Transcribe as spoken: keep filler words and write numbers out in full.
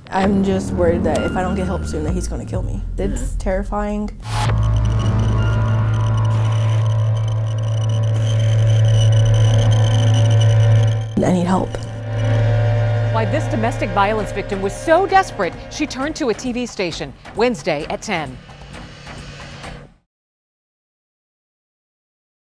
I'm just worried that if I don't get help soon that he's going to kill me. It's terrifying. I need help. Why this domestic violence victim was so desperate, she turned to a T V station Wednesday at ten.